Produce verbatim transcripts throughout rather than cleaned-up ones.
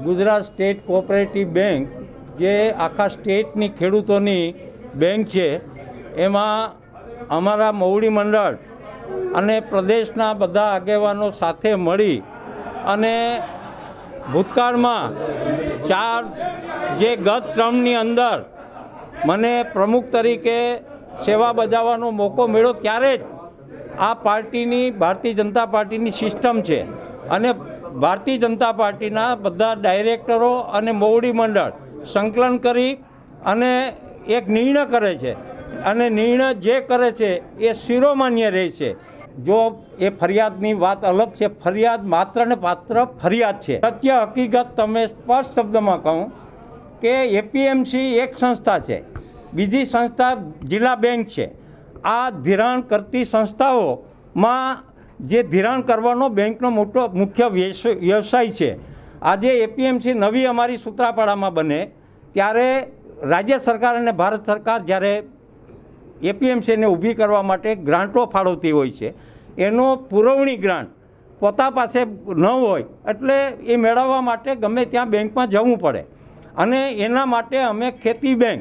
Gujarat state cooperative bank જે આખા સ્ટેટની ખેડૂતોની બેંક છે, એમાં અમારા મોવડી મંડળ અને પ્રદેશના બધા આગેવાનો સાથે મળી અને ભૂતકાળમાં ચાર જે ગત ટર્મની અંદર મને પ્રમુખ તરીકે સેવા બજાવવાનો મોકો મળ્યો, ત્યારે જ આ પાર્ટીની ભારતીય જનતા પાર્ટીની સિસ્ટમ છે અને ભારતીય જનતા પાર્ટીના બધા ડાયરેક્ટરો અને મોવડી મંડળ સંકલન કરી અને એક નિર્ણય કરે છે અને નિર્ણય જે કરે છે એ શિરોમાન્ય રહે છે. જો એ ફરિયાદની વાત અલગ છે, ફરિયાદ માત્ર ને માત્ર ફરિયાદ છે. સત્ય હકીકત તમે સ્પષ્ટ શબ્દમાં કહું કે એપીએમસી એક સંસ્થા છે, બીજી સંસ્થા જિલ્લા બેંક છે. આ ધિરાણ કરતી સંસ્થાઓમાં જે ધિરાણ કરવાનો બેંકનો મોટો મુખ્ય વ્યવસાય છે. આજે એપીએમસી નવી અમારી સૂત્રાપાડામાં બને ત્યારે રાજ્ય સરકાર અને ભારત સરકાર જ્યારે એપીએમસીને ઊભી કરવા માટે ગ્રાન્ટો ફાળવતી હોય છે, એનો પુરવણી ગ્રાન્ટ પોતા પાસે ન હોય એટલે એ મેળવવા માટે ગમે ત્યાં બેંકમાં જવું પડે અને એના માટે અમે ખેતી બેંક,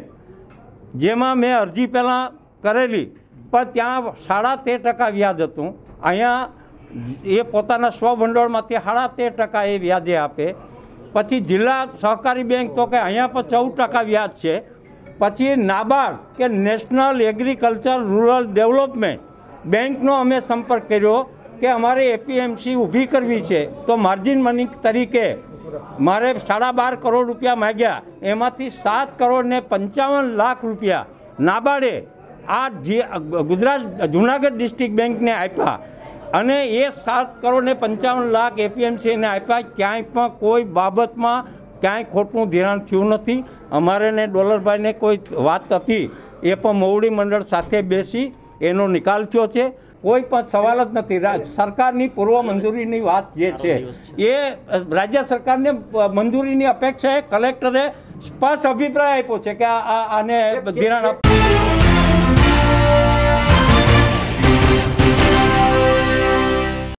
જેમાં મેં અરજી પહેલાં કરેલી પણ ત્યાં સાડા તેર ટકા વ્યાજ હતું, અહીંયા એ પોતાના સ્વભંડોળમાંથી સાડા તેર ટકા એ વ્યાજે આપે. પછી જિલ્લા સહકારી બેંક તો કે અહીંયા પણ ચૌદ ટકા વ્યાજ છે. પછી નાબાર્ડ કે નેશનલ એગ્રીકલ્ચર રૂરલ ડેવલપમેન્ટ બેંકનો અમે સંપર્ક કર્યો કે અમારે એપીએમસી ઊભી કરવી છે, તો માર્જિન મની તરીકે મારે સાડા બાર કરોડ રૂપિયા માગ્યા, એમાંથી સાત કરોડ ને પંચાવન લાખ રૂપિયા નાબાર્ડે આ ગુજરાત જૂનાગઢ ડિસ્ટ્રિક્ટ બેંકને આપ્યા અને એ સાત કરોડ ને પંચાવન લાખ એપીએમસીને આપ્યા. ક્યાંય પણ કોઈ બાબતમાં ક્યાંય ખોટું ધિરાણ થયું નથી. અમારે ને ડોલરભાઈને કોઈ વાત હતી એ પણ મોવડી મંડળ સાથે બેસી એનો નિકાલ થયો છે. કોઈ પણ સવાલ જ નથી. સરકારની પૂર્વ મંજૂરીની વાત જે છે એ રાજ્ય સરકારને મંજૂરીની અપેક્ષાએ કલેક્ટરે સ્પષ્ટ અભિપ્રાય આપ્યો છે કે આ આને ધિરાણ